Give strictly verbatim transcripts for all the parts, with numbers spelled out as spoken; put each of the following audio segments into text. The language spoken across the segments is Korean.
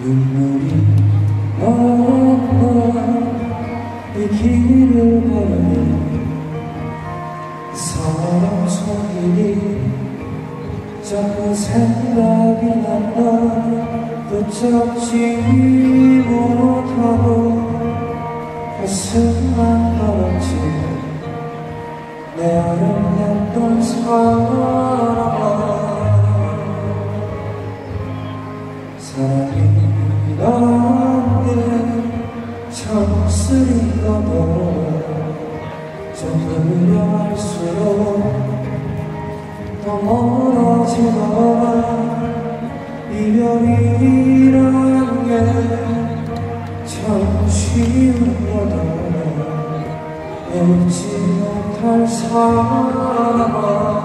눈물이 없는 이 길을 걸으니 사람 손길이 자꾸 생각이 난다. 붙잡지 못하고 가슴만 떨었지. 내 아름다웠던 사랑아, 사랑이란 게 참 쓰린 거도 점점 할수록 더 멀어지더라. 이별이란 게 참 쉬운 거다. 잊지 못할 사랑아,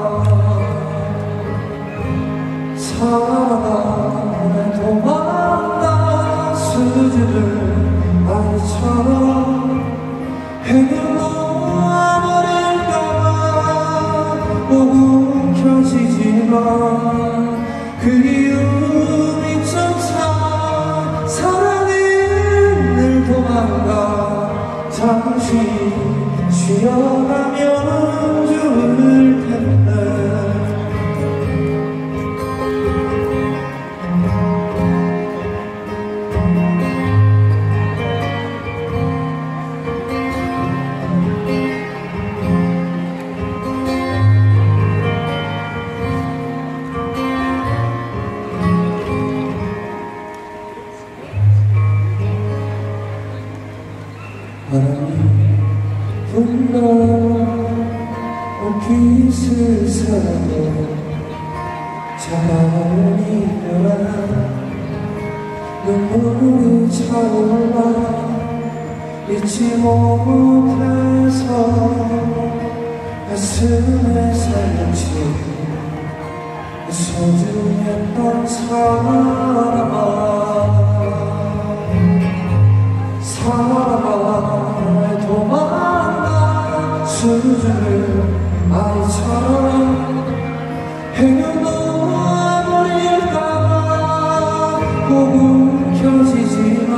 사랑아, 내 도망가 수줍은 아이처럼 헤어버릴까봐 움켜쥐지만 그리움이 쫓아 사랑은 늘 도망가. 잠시 쉬어가면 좋을 텐데. 바람이 분다 옷깃을 사고 차가운 이별아 눈물이 차올라. 잊지 못해서 가슴에 살렸지. 소중했던 사랑아, 사랑아, 도망가 수줍은 아이처럼 헤어놓아버릴까봐 꼭 움켜쥐지만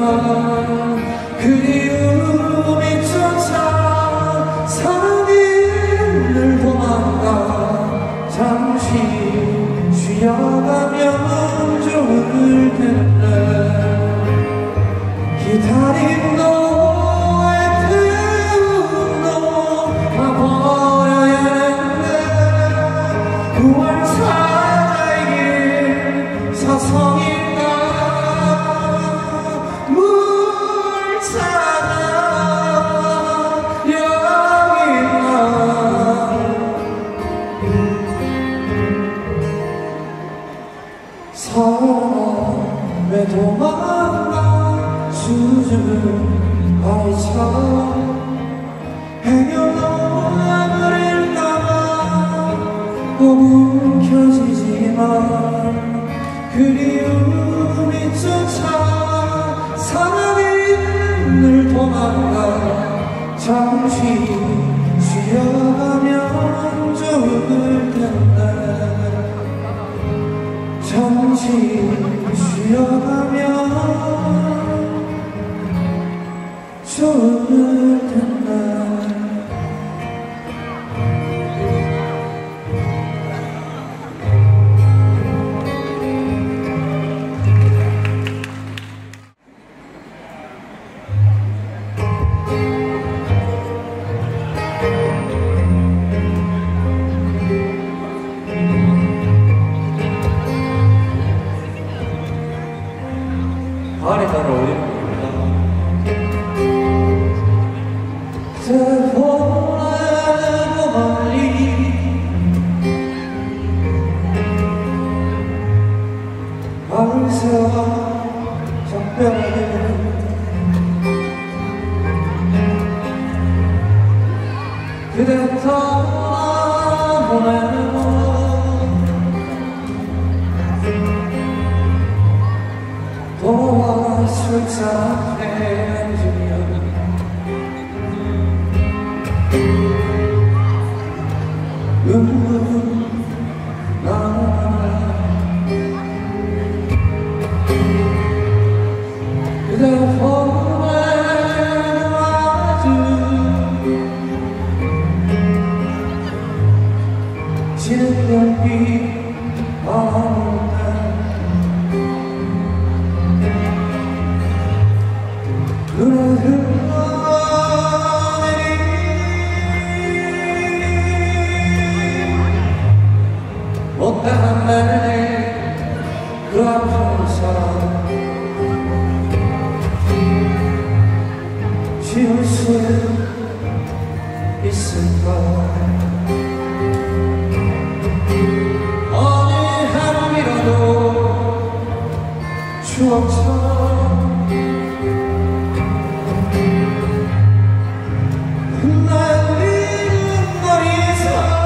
그리움이 쫓아 사랑이 늘 도망가. 잠시 쉬어가면 좋을 텐데. 기다린 너의 태움도 가버려야 했네. 구월 사자의 길 서성일까 물 찾아 여기만 사랑아, 왜 도망가 수줍은 아이처럼 헤어놓아버릴까봐 꼭 움켜쥐지만 그리움이 쫓아 사랑이 늘 도망가. 잠시 쉬어가면 좋을 텐데. 잠시 쉬어가면 좋을 텐데. 발에 잘 어울리는 겁니다. 보내고 멀리 마을 세워 작별하게 그대 떠나보내고 도와 술잔해주며 눈물은 나나 있을까. 어느 하루이라도 추억처럼 흩날리는 거리에서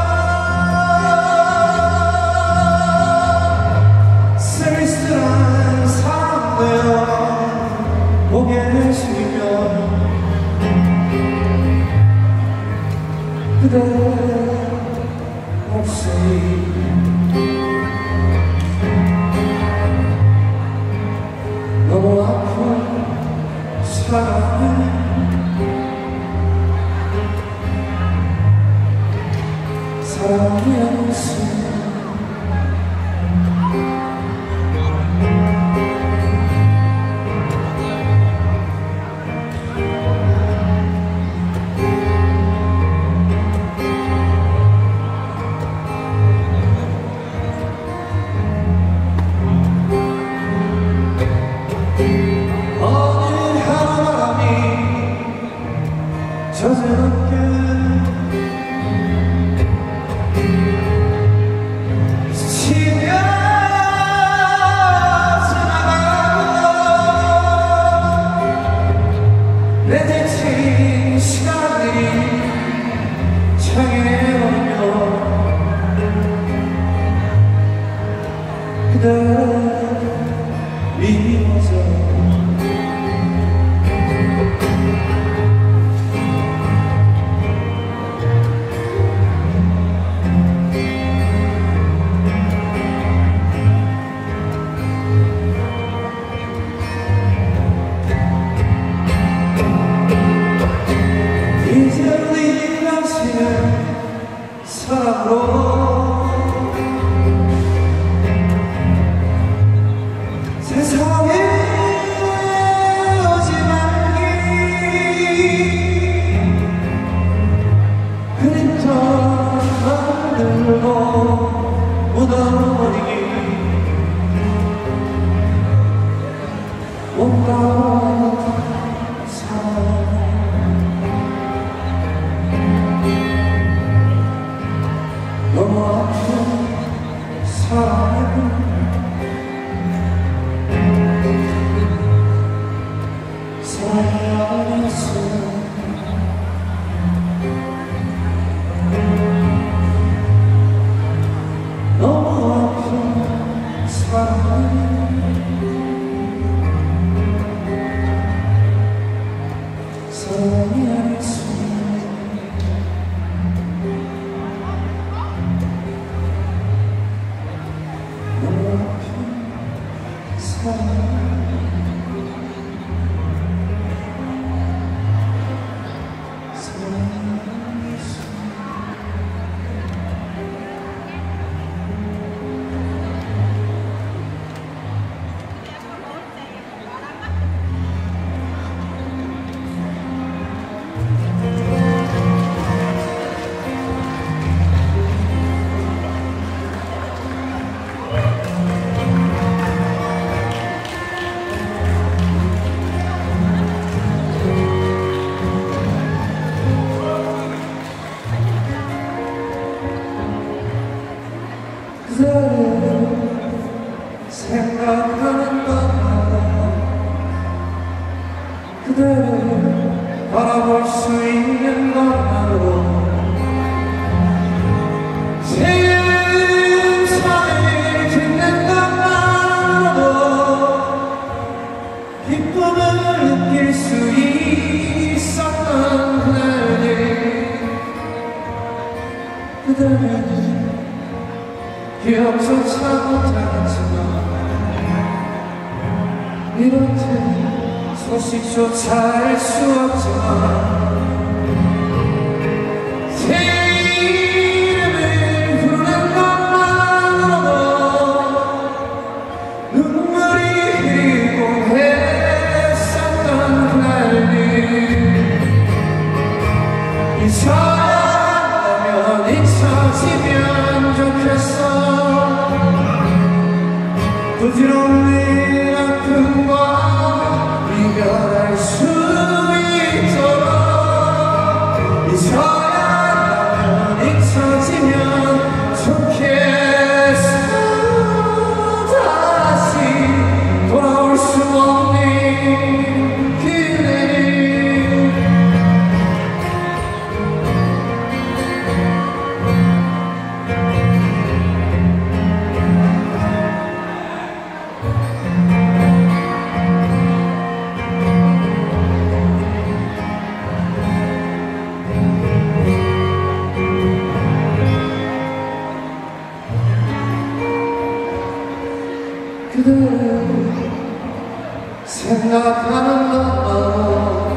쓸쓸한 사람 되어 고개를 숙이며 그대 목소리 너무 아픈 사랑을 사랑이었어. 저저럽게 스치며 지나가고 내 지친 시간들이 창에 오며 그대 미워져 이제 우리 당신은 사랑으로 세상에 오지 말기 그립던 만들고 묻어버리기 온갖 사랑 너무 아픈 사랑을 사랑했어. 너무 아픈 사랑을 사랑했어. 그대를 생각하는 밤마다 그대를 바라볼 수 있는 것만으로 세상을 듣는 것만으로도 기쁨을 느낄 수 있었던 그날들 그대를 기억조차 못하겠지만 이렇게 소식조차 알 수 없지만 새 이름을 부르는 것만으로도 눈물이 흐르고 했었던 그날들 잊어야 한다면 잊혀지면 좋겠어. 부드러운 내 아픔과 이별할 수 있도록 잊어야 그대를 생각하는 것만으로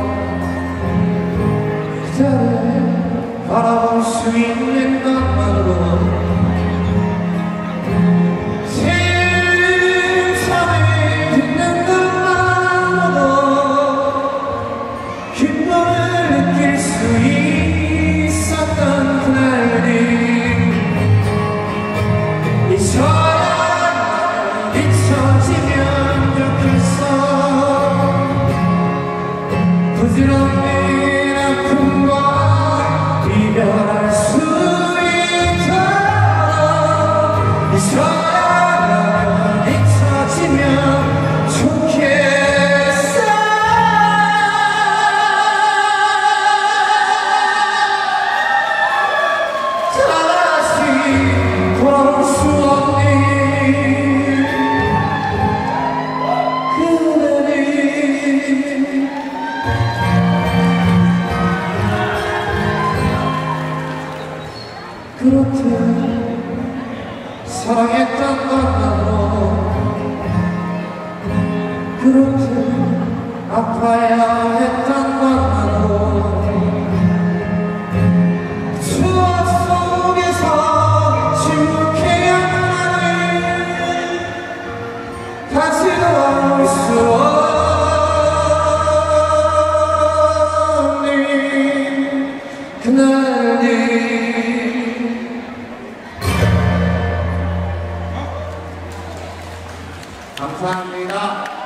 그대를 바라볼 수 있는 것만으로 세상을 듣는 것만으로도 기쁨을 느낄 수 있었던 그날이 잊혀야 잊혀지면 좋겠어. 부질없는 아픔과 이별할 수 있도록 잊혀야 잊혀지면 좋겠어. 다시 돌아올 수 그렇듯 사랑했던 것만으로 그렇듯 아파야 했던 것만으로 추억 속에서 침묵해야 하는 다시 돌아올 수 없는 그날이 감사합니다.